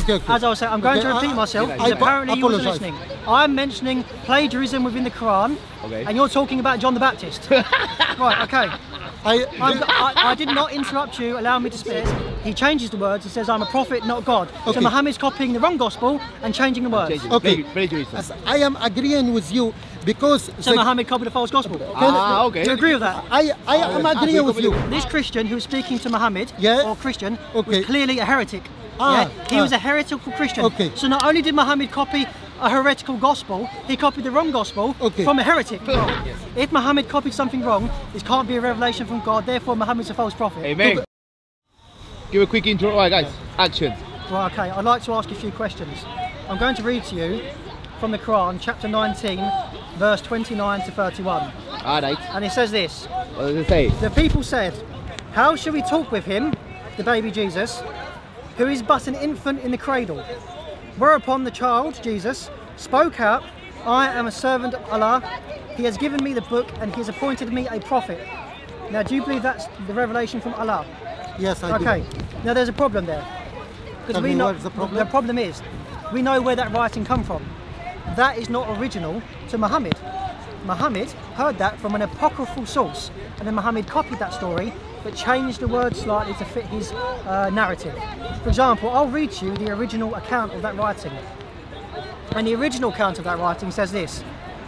Okay. As I was saying, I'm going to repeat myself because apparently you wasn't listening. I'm mentioning plagiarism within the Quran, and you're talking about John the Baptist. Right, okay. I did not interrupt you, allow me to speak. He changes the words, he says I'm a prophet, not God. Okay. So Muhammad's copying the wrong gospel and changing the words. Okay, I am agreeing with you because... So Muhammad copied a false gospel? Okay. Do you agree with that? I am agreeing with you. This Christian who was speaking to Muhammad, or Christian, was clearly a heretic. He was a heretical Christian. Okay. So not only did Muhammad copy a heretical gospel, he copied the wrong gospel from a heretic. If Muhammad copied something wrong, this can't be a revelation from God, therefore Muhammad's a false prophet. Amen. Give a quick intro. Alright guys, action. Right, okay, I'd like to ask you a few questions. I'm going to read to you from the Quran, chapter 19, verse 29 to 31. Alright. And it says this. What does it say? The people said, how shall we talk with him, the baby Jesus, who is but an infant in the cradle? Whereupon the child, Jesus, spoke out, I am a servant of Allah, he has given me the book and he has appointed me a prophet. Now do you believe that's the revelation from Allah? Yes, I do. Okay, now there's a problem there. Because we know what's the problem? The problem is, we know where that writing come from. That is not original to Muhammad. Muhammad heard that from an apocryphal source, and then Muhammad copied that story but changed the words slightly to fit his narrative. For example, I'll read to you the original account of that writing. And the original account of that writing says this.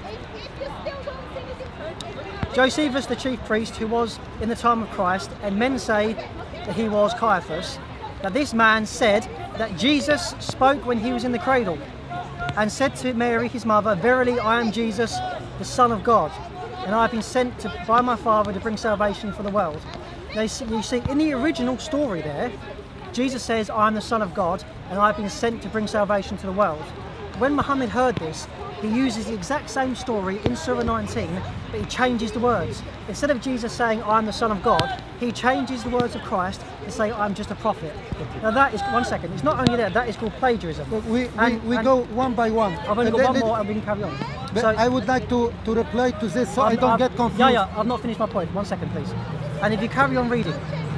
Josephus, the chief priest, who was in the time of Christ, and men say that he was Caiaphas, that this man said that Jesus spoke when he was in the cradle, and said to Mary, his mother, verily I am Jesus, the Son of God, and I have been sent by my Father to bring salvation for the world. Now you see, in the original story there, Jesus says, I am the Son of God, and I have been sent to bring salvation to the world. When Muhammad heard this, he uses the exact same story in Surah 19, but he changes the words. Instead of Jesus saying, I am the Son of God, he changes the words of Christ to say, I'm just a prophet. Now that is, one second, it's not only that is called plagiarism. We go one by one. I've only got one more and we can carry on. But so, I would like to reply to this so I don't get confused. Yeah, I've not finished my point. 1 second, please. And if you carry on reading,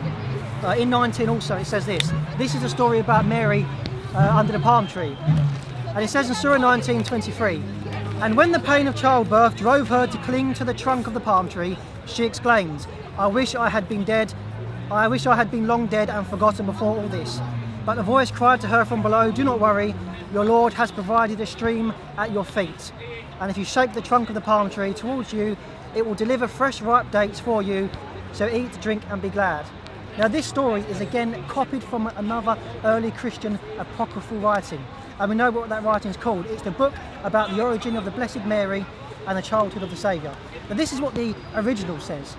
in 19 also it says this. This is a story about Mary under the palm tree. And it says in Surah 19:23, and when the pain of childbirth drove her to cling to the trunk of the palm tree, she exclaimed, I wish I had been dead. I wish I had been long dead and forgotten before all this. But a voice cried to her from below, do not worry, your Lord has provided a stream at your feet. And if you shake the trunk of the palm tree towards you, it will deliver fresh ripe dates for you. So eat, drink and be glad. Now this story is again copied from another early Christian apocryphal writing. And we know what that writing is called. It's the book about the origin of the Blessed Mary and the childhood of the Saviour. But this is what the original says.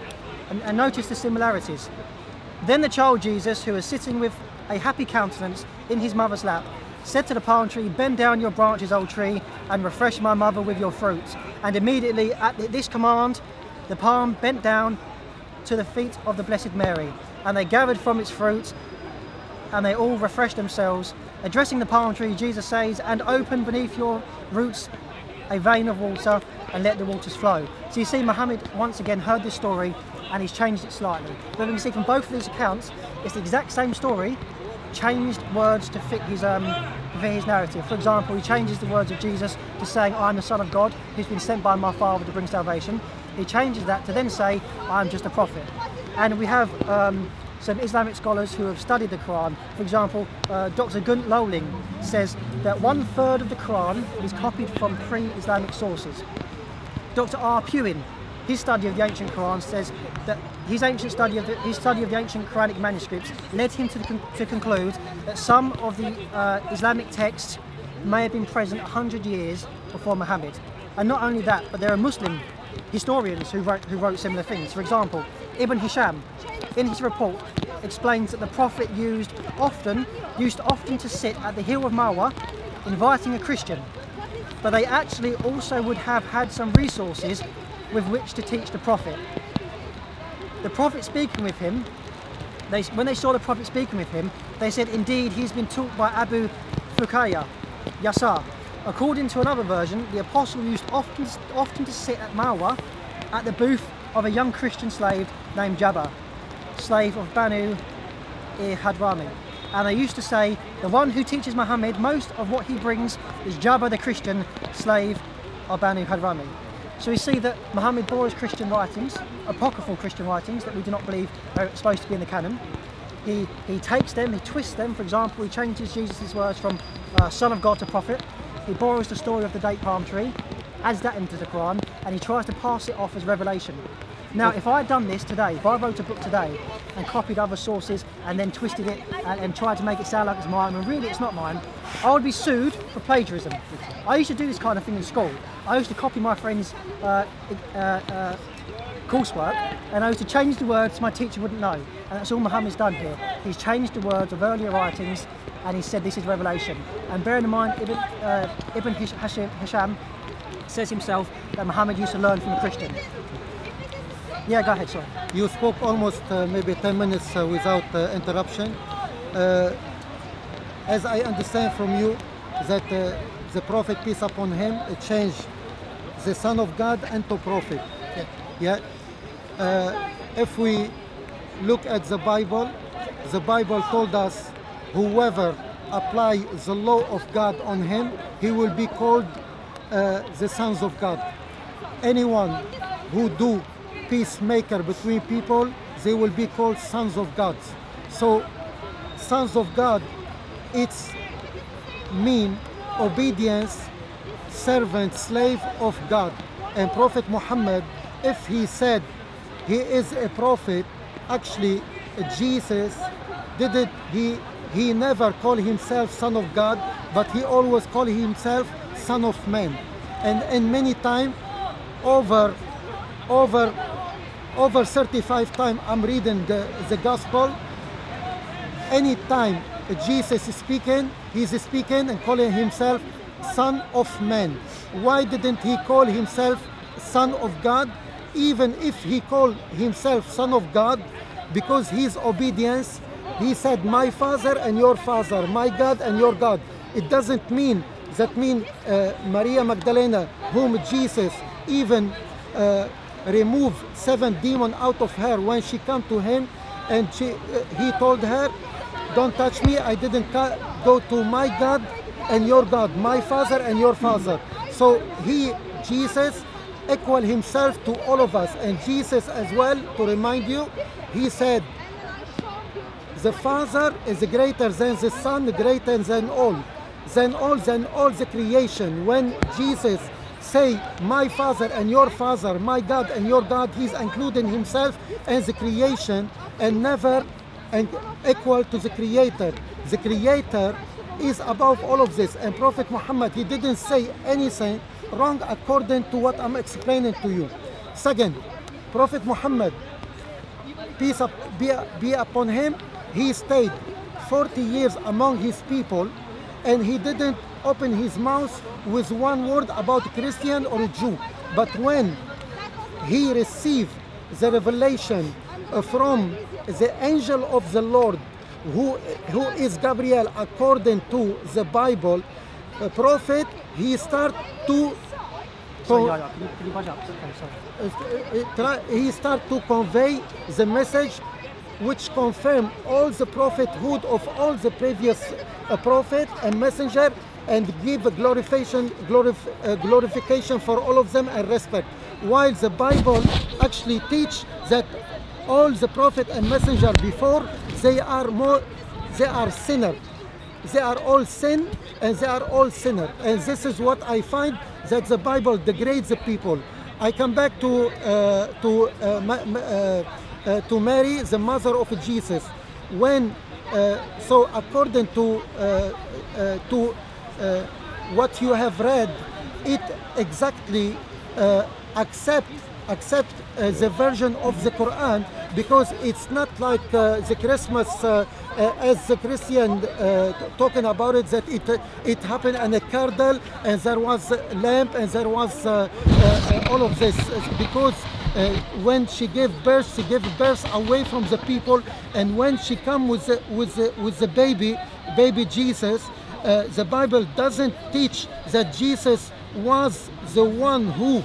And notice the similarities. Then the child Jesus, who was sitting with a happy countenance in his mother's lap, said to the palm tree, bend down your branches, old tree, and refresh my mother with your fruits. And immediately at this command, the palm bent down to the feet of the Blessed Mary, and they gathered from its fruit, and they all refreshed themselves. Addressing the palm tree, Jesus says, and open beneath your roots a vein of water, and let the waters flow. So you see, Muhammad once again heard this story, and he's changed it slightly. But we can see from both of these accounts, it's the exact same story, changed words to fit his narrative. For example, he changes the words of Jesus to saying, I am the Son of God, who's been sent by my Father to bring salvation. He changes that to then say, I am just a prophet. And we have some Islamic scholars who have studied the Quran. For example, Dr. Gunt Lowling says that 1/3 of the Quran is copied from pre-Islamic sources. Dr. R. Pewin, his study of the ancient Quran, says that his study of the ancient Quranic manuscripts led him to conclude that some of the Islamic texts may have been present 100 years before Muhammad. And not only that, but there are Muslim historians who wrote similar things. For example, Ibn Hisham, in his report, explains that the Prophet used often to sit at the hill of Marwa, inviting a Christian, but they actually also would have had some resources with which to teach the Prophet. The Prophet speaking with him, when they saw the Prophet speaking with him, they said, indeed, he's been taught by Abu Fuqayya, Yasar. According to another version, the Apostle used often to sit at Marwa at the booth of a young Christian slave named Jabbar, slave of Banu Hadrami. And they used to say, the one who teaches Muhammad most of what he brings is Jabba the Christian, slave of Banu Hadrami. So we see that Muhammad borrows Christian writings, apocryphal Christian writings that we do not believe are supposed to be in the canon. He takes them, he twists them. For example, he changes Jesus' words from son of God to prophet. He borrows the story of the date palm tree, adds that into the Quran, and he tries to pass it off as revelation. Now, if I had done this today, if I wrote a book today and copied other sources and then twisted it and tried to make it sound like it's mine, when really it's not mine, I would be sued for plagiarism. I used to do this kind of thing in school. I used to copy my friends' coursework, and I used to change the words my teacher wouldn't know. And that's all Muhammad's done here. He's changed the words of earlier writings, and he said this is revelation. And bearing in mind, Ibn Hisham says himself that Muhammad used to learn from a Christian. Yeah, go ahead, sorry. You spoke almost maybe 10 minutes without interruption. As I understand from you, that the Prophet, peace upon him, changed the Son of God into Prophet. Yeah. If we look at the Bible told us whoever apply the law of God on him, he will be called the sons of God. Anyone who do peacemaker between people, they will be called sons of God. So sons of God, it's mean obedience, servant, slave of God. And Prophet Muhammad, if he said he is a prophet, actually Jesus didn't, he never called himself son of God, but he always called himself son of man. And many times, over 35 times I'm reading the gospel, anytime Jesus is speaking, he's speaking and calling himself son of man. Why didn't he call himself son of God? Even if he called himself son of God, because his obedience, he said my father and your father, my God and your God. It doesn't mean Maria Magdalena, whom Jesus even removed 7 demons out of her when she came to him, and he told her, don't touch me, I didn't go to my God and your God, my father and your father. So Jesus equal himself to all of us. And Jesus as well, to remind you, he said the Father is greater than the Son, greater than all the creation. When Jesus say my Father and your Father, my God and your God, he's including himself and the creation, and never and equal to the Creator. The Creator is above all of this. And Prophet Muhammad, he didn't say anything wrong according to what I'm explaining to you. Second, Prophet Muhammad, peace be upon him, he stayed 40 years among his people, and he didn't open his mouth with one word about Christian or a Jew. But when he received the revelation from the angel of the Lord, who is Gabriel according to the Bible, prophet, he started to he started to convey the message which confirm all the prophethood of all the previous prophet and messenger, and give a glorification for all of them and respect. While the Bible actually teach that all the prophet and messenger before, they are sinner. They are all sin and they are all sinner. And this is what I find, that the Bible degrades the people. I come back to Mary, the mother of Jesus. When so according to what you have read, it exactly accept the version of the Quran, because it's not like the Christmas as the Christian talking about it, that it happened in a cradle and there was a lamp and there was all of this, because when she gave birth away from the people, and when she come with the baby Jesus, the Bible doesn't teach that Jesus was the one who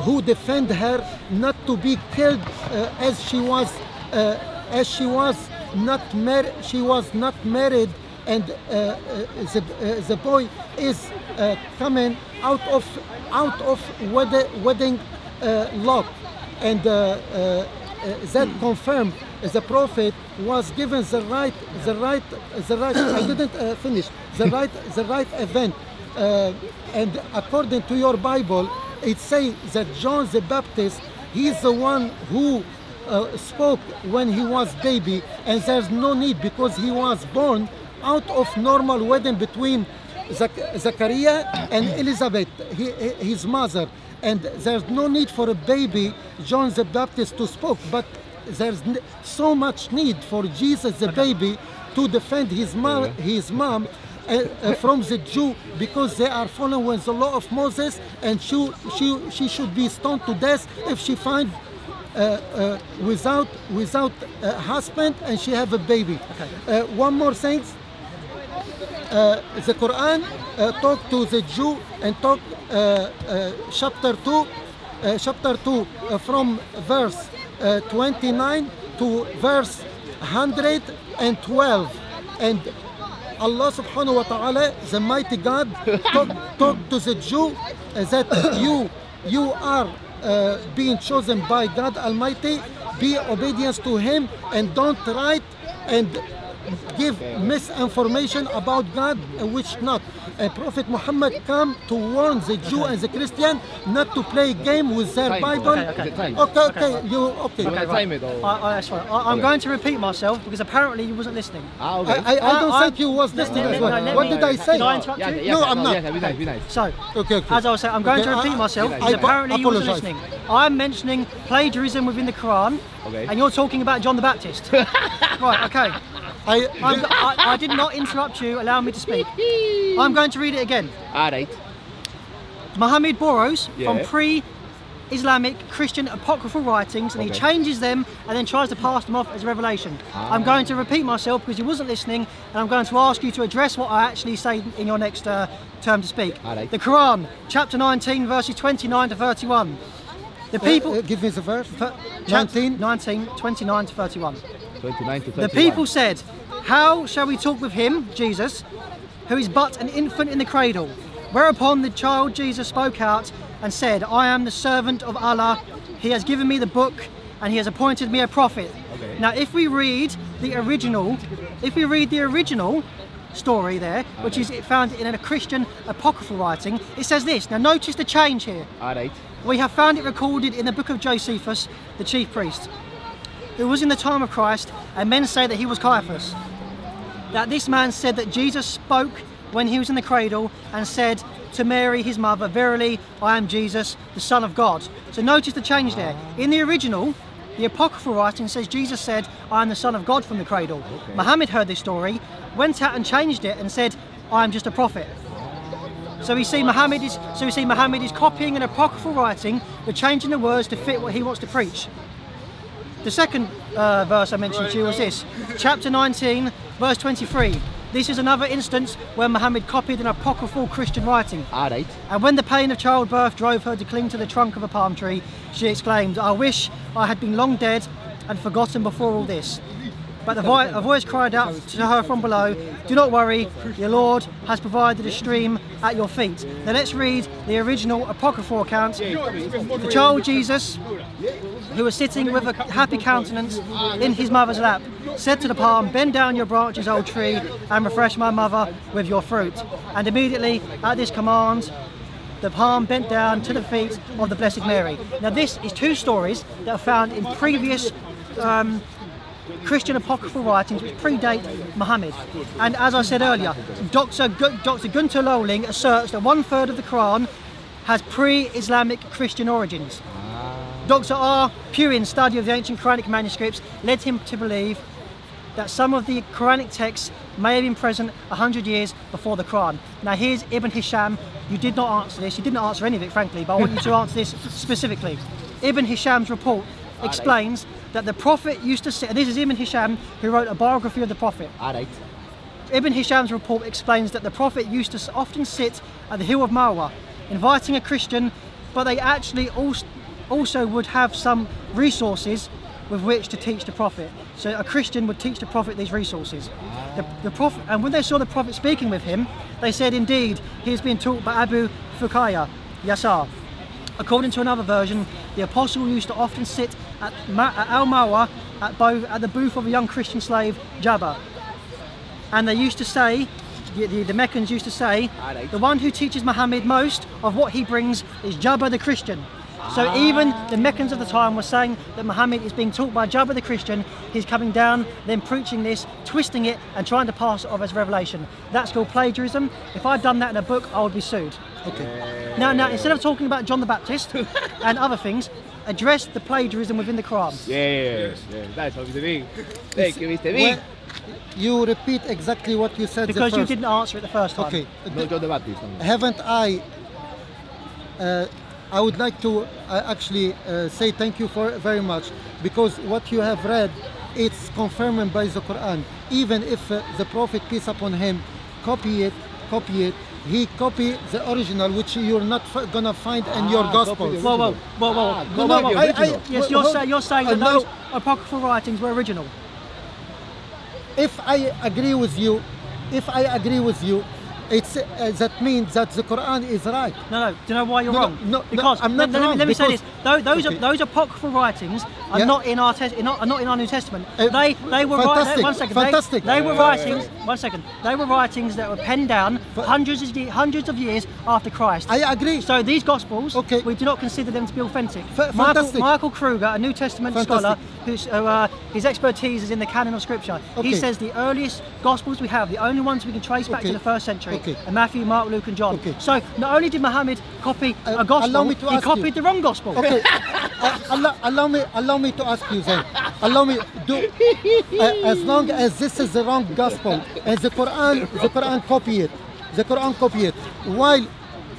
defend her not to be killed as she was not married, and the boy is coming out of wedding lock, and that confirmed the prophet was given the right. I didn't finish the right event, and according to your Bible, it says that John the Baptist, he's the one who spoke when he was baby, and there's no need because he was born out of normal wedding between Zachariah and Elizabeth, his mother, and there's no need for a baby John the Baptist to speak, but there's so much need for Jesus the baby to defend his mom from the Jew, because they are following the law of Moses, and she should be stoned to death if she finds without a husband and she have a baby. Okay. One more thing. The Quran talk to the Jew and talk chapter 2 from verse 29 to verse 112, and Allah subhanahu wa ta'ala, the mighty God, talk to the Jew that you are being chosen by God Almighty, be obedience to him, and don't write and give misinformation about God, which not. Prophet Muhammad come to warn the Jew and the Christian not to play game with their Bible. Okay. Time it or... That's fine. I'm going to repeat myself because apparently you wasn't listening. Okay. I don't think you was listening as well. What did I say? Did I interrupt you? No, I'm not. Yeah, be nice. So, okay. as I was saying, I'm going to repeat myself because apparently you wasn't listening. I'm mentioning plagiarism within the Quran, and you're talking about John the Baptist. Right, okay. I did not interrupt you, allow me to speak. I'm going to read it again. Alright. Muhammad borrows from pre-Islamic Christian apocryphal writings, and he changes them and then tries to pass them off as revelation. I'm going to repeat myself because you wasn't listening, and I'm going to ask you to address what I actually say in your next term to speak. Alright. The Quran, chapter 19, verses 29 to 31. The people... give me the verse. 19, 29 to 31. 29 to 31. The people said, "How shall we talk with him, Jesus, who is but an infant in the cradle?" Whereupon the child Jesus spoke out and said, "I am the servant of Allah. He has given me the book, and he has appointed me a prophet." Okay. Now, if we read the original story there, which is found in a Christian apocryphal writing, it says this. Now, notice the change here. Alright. We have found it recorded in the book of Josephus, the chief priest, who was in the time of Christ, and men say that he was Caiaphas. That this man said that Jesus spoke when he was in the cradle and said to Mary, his mother, "Verily, I am Jesus, the Son of God." So notice the change there. In the original, the apocryphal writing says Jesus said, "I am the Son of God" from the cradle. Okay. Muhammad heard this story, went out and changed it and said, "I am just a prophet." So we see Muhammad is copying an apocryphal writing, but changing the words to fit what he wants to preach. The second verse I mentioned to you was this, chapter 19, verse 23. This is another instance where Muhammad copied an apocryphal Christian writing. Alright. And when the pain of childbirth drove her to cling to the trunk of a palm tree, she exclaimed, "I wish I had been long dead and forgotten before all this." But a voice cried out to her from below, "Do not worry, your Lord has provided a stream at your feet." Now let's read the original apocryphal account. The child Jesus, who was sitting with a happy countenance in his mother's lap, said to the palm, "Bend down your branches, old tree, and refresh my mother with your fruit." And immediately at this command, the palm bent down to the feet of the Blessed Mary. Now this is two stories that are found in previous Christian apocryphal writings which predate Muhammad. And as I said earlier, Dr. Gunter Lolling asserts that 1/3 of the Quran has pre-Islamic Christian origins. Dr. R. Purin's study of the ancient Quranic manuscripts led him to believe that some of the Quranic texts may have been present 100 years before the Quran. Now here's Ibn Hisham. You did not answer this, you didn't answer any of it frankly, but I want you to answer this specifically. Ibn Hisham's report explains that the Prophet used to sit, and this is Ibn Hisham who wrote a biography of the Prophet. Alright. Ibn Hisham's report explains that the Prophet used to often sit at the hill of Marwa, inviting a Christian, but they actually also would have some resources with which to teach the prophet. So a Christian would teach the prophet these resources. The prophet, and when they saw the prophet speaking with him, they said, indeed, he is being taught by Abu Fukhaya Yasar. According to another version, the apostle used to often sit at Al-Marwa at the booth of a young Christian slave, Jabba. And they used to say, the Meccans used to say, the one who teaches Muhammad most of what he brings is Jabba the Christian. So even the Meccans of the time were saying that Muhammad is being taught by Jabba the Christian. He's coming down, then preaching this, twisting it, and trying to pass it off as revelation. That's called plagiarism. If I'd done that in a book, I would be sued. Okay. Now, instead of talking about John the Baptist and other things, address the plagiarism within the Quran. Yes, that's what Mr. Big. Thank you, Mr. Big. You repeat exactly what you said Because the you first. didn't answer it the first time. Okay. No John the Baptist. No. Haven't I would like to actually say thank you for very much, because what you have read, it's confirmed by the Quran. Even if the Prophet, peace upon him, copy it, he copied the original, which you're not gonna find in your Gospels. Whoa. Yes, you're saying that those apocryphal writings were original. If I agree with you, it's that means that the Quran is right. No. Do you know why you're wrong? No, because I'm not wrong. Let me say this. Okay. Those apocryphal writings are not in our not in our New Testament. They were fantastic, one second. fantastic. They were writings. One second. They were writings that were penned down hundreds of years after Christ. I agree. So these Gospels, okay, we do not consider them to be authentic. Fantastic. Michael Kruger, a New Testament scholar, whose expertise is in the canon of Scripture, he says the earliest Gospels we have, the only ones we can trace back to the 1st century, are Matthew, Mark, Luke, and John. So not only did Muhammad copy a Gospel, he copied the wrong Gospel. Okay. Allow me to ask you then. Allow me do as long as this is the wrong Gospel and the Quran copy it. The Quran copy it. While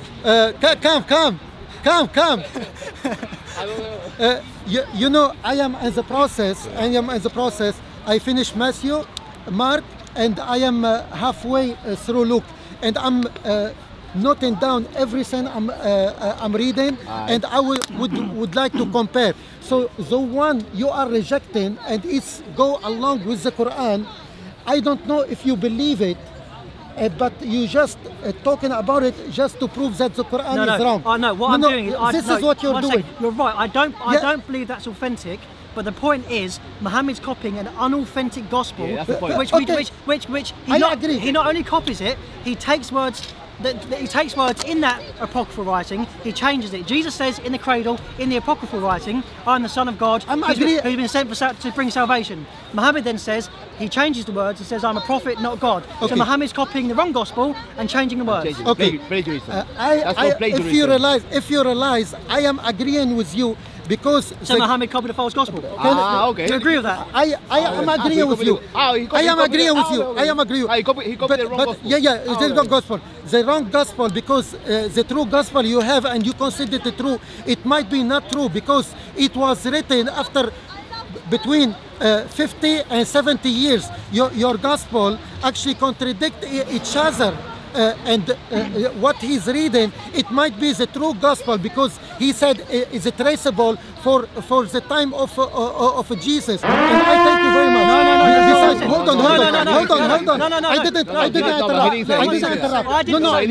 come. You know, I am in the process. I finished Matthew, Mark, and I am halfway through Luke, and I'm noting down everything I'm reading, and I would like to compare. So the one you are rejecting and it's go along with the Quran, I don't know if you believe it, but you just talking about it just to prove that the Quran is wrong. I'm doing is this is what you're doing. You're right. I don't believe that's authentic. But the point is, Muhammad's copying an unauthentic gospel, which he not only copies it, he takes words. He takes words in that apocryphal writing, he changes it. Jesus says in the cradle, in the apocryphal writing, I am the Son of God, who's been sent to bring salvation. Muhammad then says, he changes the words and says, I'm a prophet, not God. So Muhammad's copying the wrong gospel and changing the words. Okay. If you realize, I am agreeing with you. Because Muhammad copied a false gospel. Okay. Do you agree with that? I am agreeing with you. I am agreeing with you. He copied the wrong gospel. It's the wrong gospel. The wrong gospel, because the true gospel you have and you consider it true, it might be not true because it was written after between 50 and 70 years. Your gospel actually contradict each other. And what he's reading, it might be the true gospel because he said it's traceable for the time of Jesus. And I thank you very much. Hold on. I didn't interrupt.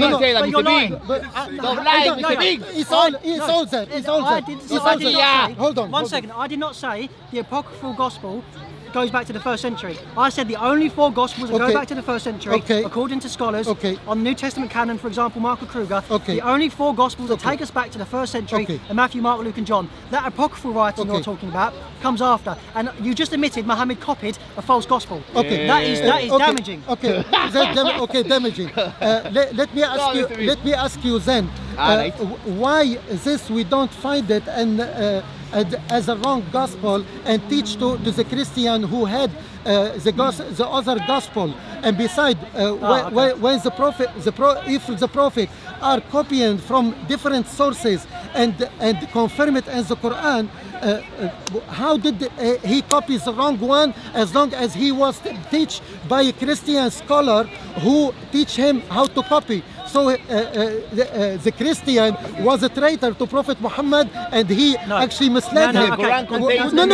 It's all there. Hold on. 1 second. I did not say the apocryphal gospel goes back to the 1st century. I said the only 4 Gospels that go back to the 1st century, according to scholars, on the New Testament canon, for example, Michael Kruger, the only 4 Gospels that take us back to the 1st century are Matthew, Mark, Luke, and John. That apocryphal writing you're talking about comes after, and you just admitted Muhammad copied a false Gospel. That is damaging. Damaging. Let me ask you then, why this we don't find it as a wrong gospel and teach to the Christian who had the other gospel, and beside when if the prophet are copying from different sources and confirm it in the Quran, how did he copy the wrong one as long as he was taught by a Christian scholar who teach him how to copy? So the Christian was a traitor to Prophet Muhammad, and he actually misled him. The Quran contains No.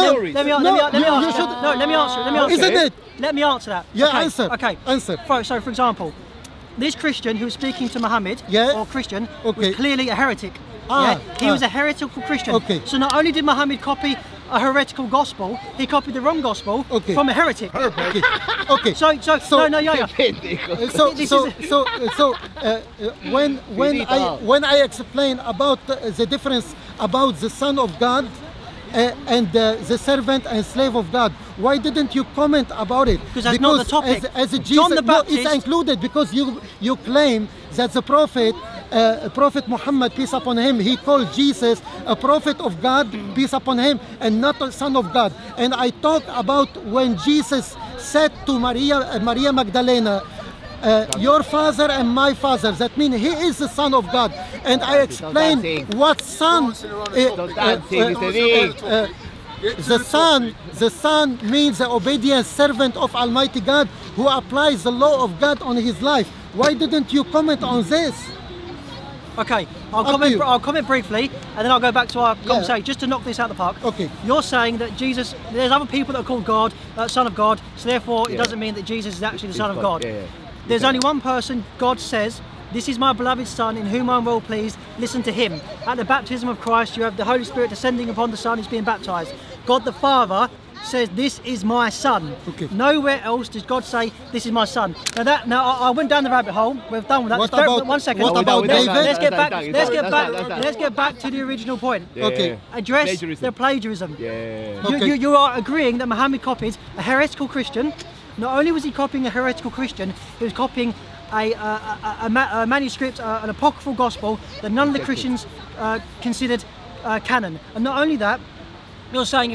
Let me answer. Isn't it? Let me answer that. Yeah, okay. answer. Okay. Answer. So, for example, this Christian who was speaking to Muhammad, Yeah. or Christian, Okay. was clearly a heretic. He was a heretical Christian. Okay. So not only did Muhammad copy a heretical gospel, he copied the wrong gospel from a heretic. Okay. So no, yeah. When I explain about the difference about the Son of God and the servant and slave of God, why didn't you comment about it? Because that's not the topic. As a Jesus, John the Baptist, it's included because you claim that the prophet. Prophet Muhammad, peace upon him, he called Jesus a prophet of God, peace upon him, and not a son of God. And I talk about when Jesus said to Maria Magdalena, your father and my father, that means he is the son of God. And I explain what son, the son means the obedient servant of Almighty God who applies the law of God on his life. Why didn't you comment on this? Okay, I'll comment briefly, and then I'll go back to our conversation just to knock this out of the park. Okay. You're saying that Jesus, there's other people that are called God, Son of God, so therefore it doesn't mean that Jesus is actually the Son of God. There's only one person God says, this is my beloved Son in whom I'm well pleased, listen to him. At the baptism of Christ, you have the Holy Spirit descending upon the Son who's being baptized. God the Father says, this is my son. Okay. Nowhere else does God say, this is my son. Now I went down the rabbit hole. We've done with that. What about, one second. What about David? Let's get back to the original point. Okay. Address the plagiarism. Yeah. Okay. You are agreeing that Muhammad copied a heretical Christian. Not only was he copying a heretical Christian, he was copying a manuscript, an apocryphal gospel that none of the Christians considered canon. And not only that, you're saying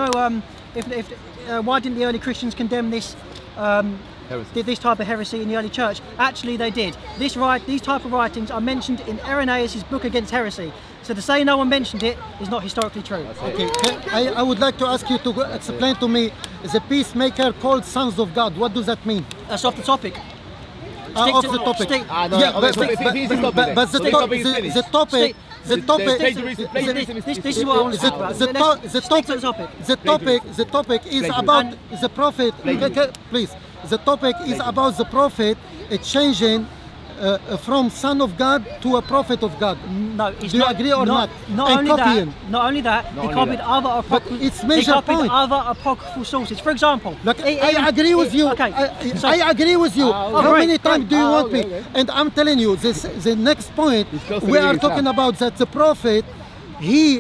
why didn't the early Christians condemn this this type of heresy in the early church? Actually, they did. These type of writings are mentioned in Irenaeus' book against heresy. So to say no one mentioned it is not historically true. Okay, I would like to ask you to explain to me the peacemaker called sons of God. What does that mean? That's off the topic. Off the topic. But the topic. This is what I want to talk about. The topic is about the prophet. Please, the topic is about the prophet changing from son of God to a prophet of God. No, it's Do you agree or not? Not only that, he copied other apocryphal. It's major he copied point. other apocryphal sources. For example, Look, I agree with you. Okay, I agree with you. How many times do you want me? Okay. And I'm telling you, the next point we are talking about that the prophet, he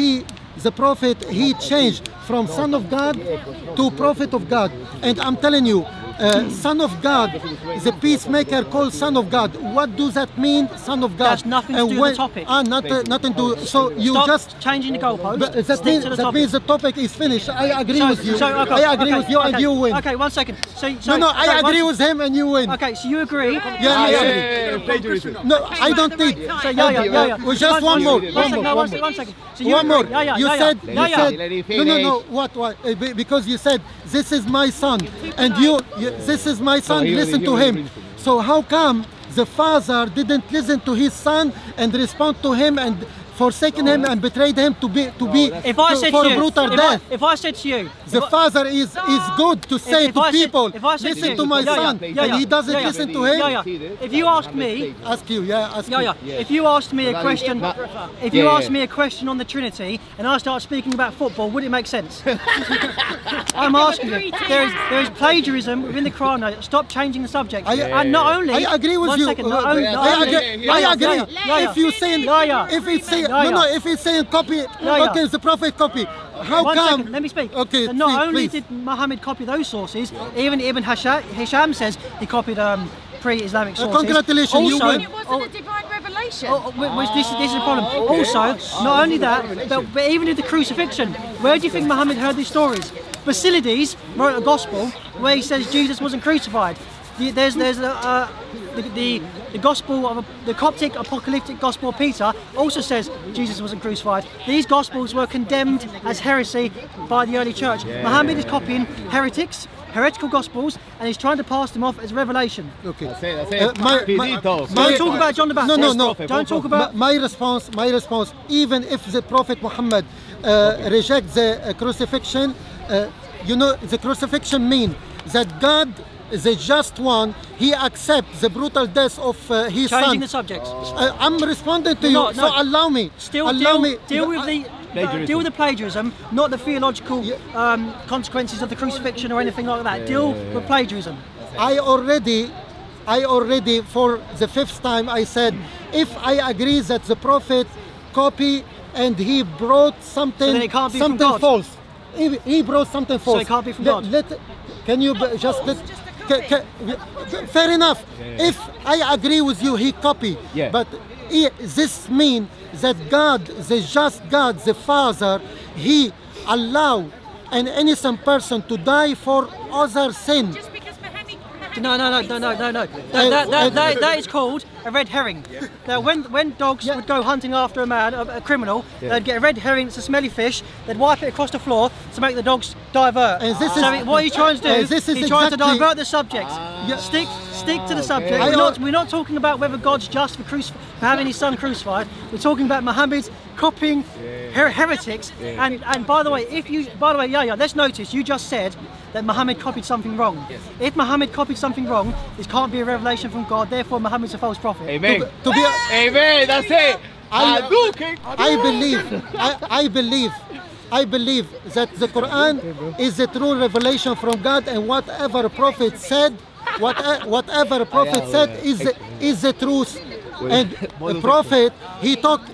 changed from son of God to prophet of God. And I'm telling you, son of God, the peacemaker called son of God. What does that mean, son of God? That's nothing to do with the topic. Nothing to. So you Stop just changing the goalpost. That means the topic is finished. I agree with you. I agree with you, and you win. Okay, 1 second. I agree with him, and you win. Okay, so you agree? Yeah. Plagiarism. No, I don't need. Yeah. Just one more. One second. So One more. You said. Let me finish. No. What? Because you said this is my son, and this is my son. Listen to him. So how come the father didn't listen to his son and respond to him and forsaken him and betrayed him for a brutal death? If I said to you, the father is good to say to people, listen to my son, and he doesn't listen to him. If you ask me, ask you. If you asked me a question, asked me a question on the Trinity, and I start speaking about football, would it make sense? I'm asking you. There is plagiarism within the Quran. Now, stop changing the subject. And not only. I agree with you. I agree. If you say, if it's saying copy, okay, the prophet copy. How One come? second, let me speak. Okay, and not only please. did Muhammad copy those sources, even Ibn Hisham says he copied pre-Islamic sources. Congratulations, also, you win. It wasn't a divine revelation. This is the problem. Also, not only that, but even in the crucifixion, where do you think Muhammad heard these stories? Basilides wrote a gospel where he says Jesus wasn't crucified. There's the gospel of the Coptic apocalyptic gospel of Peter also says Jesus wasn't crucified. These gospels were condemned as heresy by the early church. Muhammad is copying heretical gospels, and he's trying to pass them off as revelation. Okay. That's it. My- Don't talk about John the Baptist. No. Don't talk about. My response. Even if the Prophet Muhammad rejects the crucifixion, the crucifixion means that God, the just one, he accepts the brutal death of his son. Changing the subject. I'm responding to you, No, so allow me. Deal with the plagiarism, not the theological consequences of the crucifixion or anything like that. Deal with plagiarism. I already, for the 5th time, I said, if I agree that the prophet copy and he brought something, then it can't be from something God. false. He brought something false. it can't be from God. Can you just let? Fair enough. If I agree with you, he copy. Yeah. But this means that God, the just God, the Father, he allow an innocent person to die for other sin. Just because Muhammad No. That is called a red herring. Now, when dogs would go hunting after a man, a criminal, they'd get a red herring. It's a smelly fish. They'd wipe it across the floor to make the dogs divert. And this So is- what he's trying to do, this is he's trying to exactly- divert the subject. Stick to the subject. okay. We're not talking about whether God's just for having his son crucified. We're talking about Muhammad copying heretics. And by the way, let's notice you just said that Muhammad copied something wrong. If Muhammad copied something wrong, this can't be a revelation from God. Therefore, Muhammad's a false prophet. Amen. To be, Amen. That's it. I believe that the Quran is the true revelation from God, and whatever prophet said, is the truth. And the prophet, he talk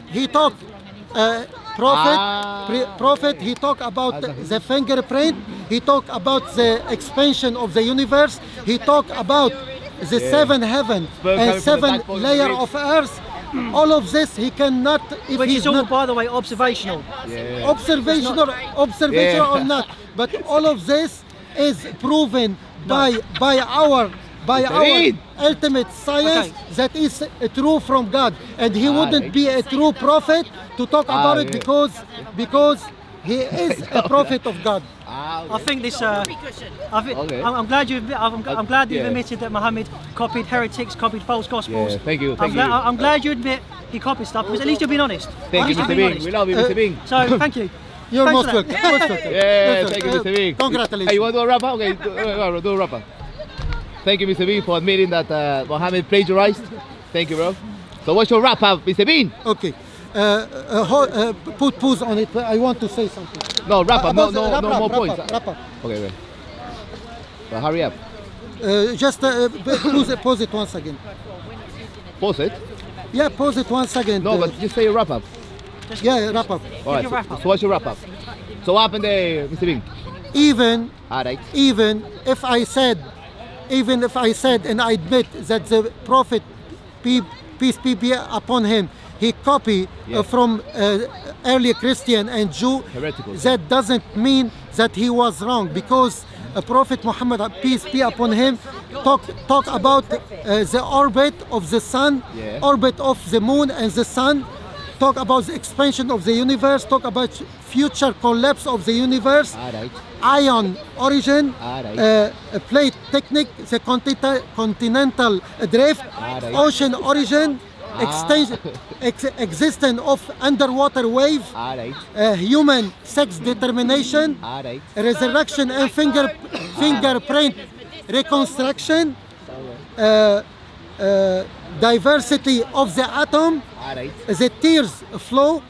about the fingerprint. He talk about the expansion of the universe. He talk about the 7 heaven and 7 layer of earth. All of this he cannot, if Which he's is all, not by the way, observational. observational or not, but all of this is proven by our ultimate science that is true from God, and he wouldn't be a true prophet to talk about it because he is a prophet of God. I think this. I'm glad you've admitted that Muhammad copied heretics, copied false gospels. Yeah, thank you. I'm glad you admit he copied stuff, because at least you're being honest. Thank you, Mr. Bing. We love you, Mr. Bing. So thank you. You're Thanks most for that. welcome. Yeah, thank you, Mr. Bing. Congratulations. Hey, you want to do a wrap up? Okay, do a wrap up. Thank you, Mr. Bing, for admitting that Muhammad plagiarized. Thank you, bro. So what's your wrap up, Mr. Bing? Okay. Put pause on it. I want to say something. No, wrap up. No Wrap more up, points. Wrap up. Okay, wait. Well, hurry up. Just pause it once again. Pause it. Yeah, pause it once again. No, but just say your wrap up. Yeah, wrap up. All right. your wrap up. So what's your wrap up? So what happened there, Mr. Bing? Even All right. if I said and I admit that the prophet, peace be upon him, he copied from early Christian and Jew, Heretical. that doesn't mean that he was wrong, because Prophet Muhammad, peace be upon him, talk about the orbit of the sun, orbit of the moon and the sun, talk about the expansion of the universe, talk about future collapse of the universe, ion origin, plate technique, the continental drift, ocean origin, existence of underwater wave, human sex determination, resurrection and fingerprint reconstruction, diversity of the atom, the tears flow,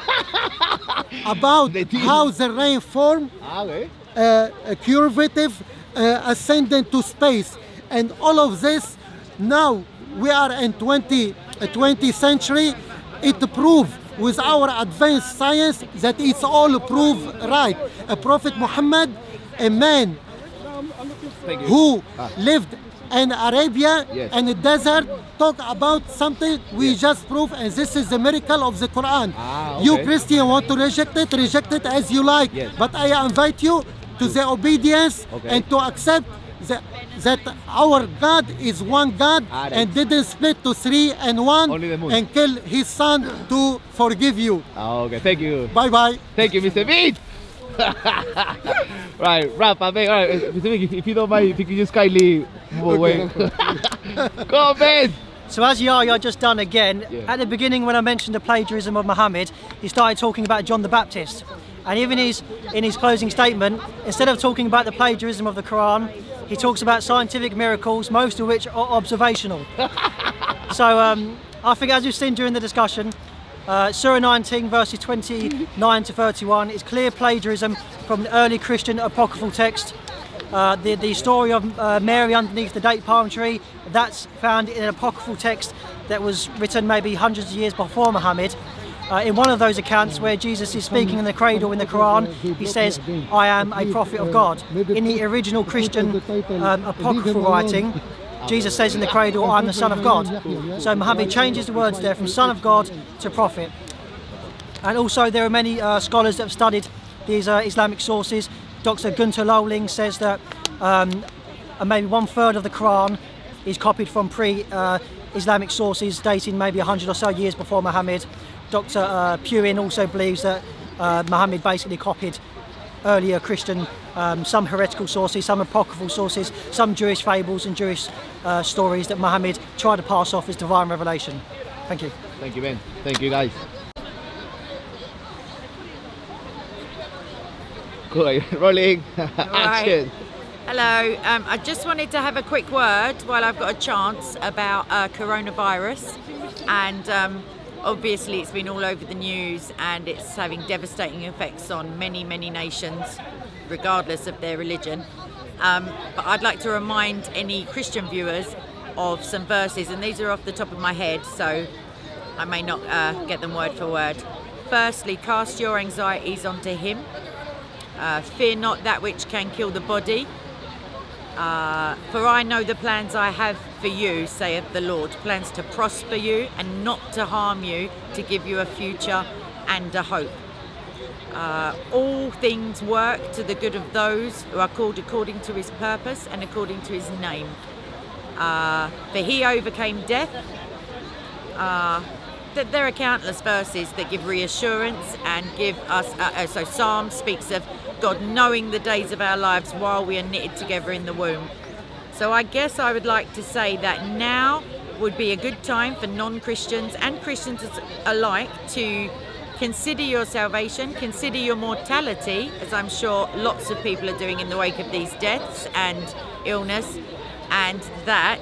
about how the rain form, curvative ascendant to space, and all of this. Now we are in 20th century. It proved with our advanced science that it's all proved right. Prophet Muhammad, a man who lived in Arabia and the desert, talk about something we just proved, and this is the miracle of the Quran. You Christian want to reject it as you like, but I invite you to the obedience and to accept that our God is one God and didn't split to 3 and 1 Only the moon. and kill his son to forgive you. Oh, okay, thank you. Bye bye. Thank you, Mr. Beat. Right, Rafa, man. All right, Mr. Beat, if you don't mind, if you can just kindly move away. Go on, man. So as Yahya just done again, Yeah. at the beginning when I mentioned the plagiarism of Muhammad, he started talking about John the Baptist. And even in his closing statement, instead of talking about the plagiarism of the Quran, he talks about scientific miracles, most of which are observational. So I think, as we've seen during the discussion, Surah 19 verses 29 to 31 is clear plagiarism from the early Christian apocryphal text. The story of Mary underneath the date palm tree, that's found in an apocryphal text that was written maybe hundreds of years before Muhammad. In one of those accounts where Jesus is speaking in the cradle in the Quran, he says, "I am a prophet of God." In the original Christian apocryphal writing, Jesus says in the cradle, "I'm the Son of God." So Muhammad changes the words there from Son of God to Prophet. And also there are many scholars that have studied these Islamic sources. Dr. Gunter Lowling says that maybe 1/3 of the Quran is copied from pre-Islamic sources dating maybe 100 or so years before Muhammad. Dr. Puin also believes that Muhammad basically copied earlier Christian, some heretical sources, some apocryphal sources, some Jewish fables and Jewish stories that Muhammad tried to pass off as divine revelation. Thank you. Thank you, man. Thank you, guys. Cool. Rolling. Action. Hello. I just wanted to have a quick word while I've got a chance about coronavirus, and obviously it's been all over the news and it's having devastating effects on many nations, regardless of their religion. But I'd like to remind any Christian viewers of some verses, and these are off the top of my head, so I may not get them word for word. Firstly, cast your anxieties onto him. Fear not that which can kill the body. For I know the plans I have for you, saith the Lord, plans to prosper you and not to harm you, to give you a future and a hope. All things work to the good of those who are called according to his purpose and according to his name. For he overcame death. There are countless verses that give reassurance and give us, so Psalm speaks of God knowing the days of our lives while we are knitted together in the womb. So I guess I would like to say that now would be a good time for non-Christians and Christians alike to consider your salvation, consider your mortality, as I'm sure lots of people are doing in the wake of these deaths and illness, and that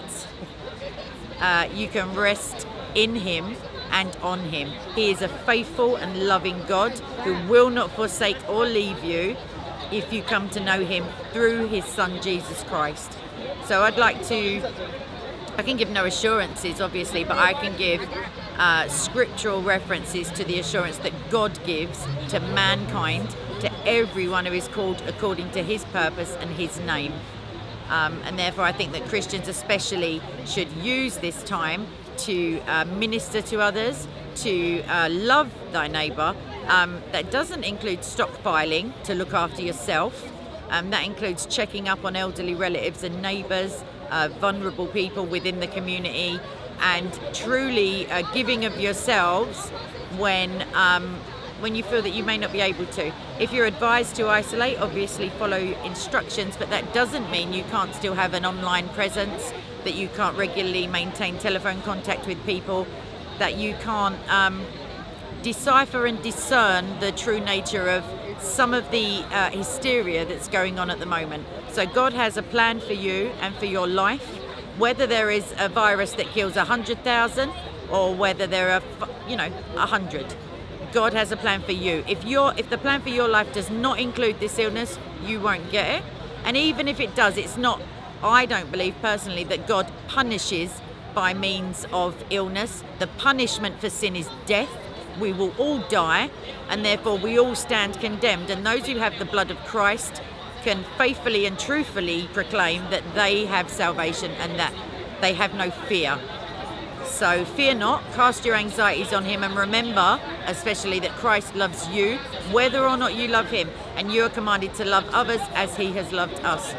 you can rest in him and on him. He is a faithful and loving God who will not forsake or leave you if you come to know him through his son Jesus Christ. So I'd like to, I can give no assurances obviously, but I can give scriptural references to the assurance that God gives to mankind, to everyone who is called according to his purpose and his name. And therefore I think that Christians especially should use this time to minister to others, to love thy neighbour. That doesn't include stockpiling to look after yourself. That includes checking up on elderly relatives and neighbours, vulnerable people within the community, and truly giving of yourselves when you feel that you may not be able to. If you're advised to isolate, obviously follow instructions, but that doesn't mean you can't still have an online presence, that you can't regularly maintain telephone contact with people, that you can't decipher and discern the true nature of some of the hysteria that's going on at the moment. So God has a plan for you and for your life, whether there is a virus that kills 100,000 or whether there are 100. God has a plan for you. If the plan for your life does not include this illness, you won't get it. And even if it does, it's not, I don't believe personally that God punishes by means of illness. The punishment for sin is death. We will all die, and therefore we all stand condemned. And those who have the blood of Christ can faithfully and truthfully proclaim that they have salvation and that they have no fear. So fear not, cast your anxieties on him, and remember especially that Christ loves you whether or not you love him, and you are commanded to love others as he has loved us.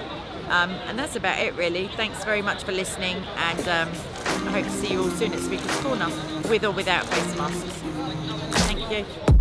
And that's about it, really. Thanks very much for listening, and I hope to see you all soon at Speaker's Corner, with or without face masks. Thank you.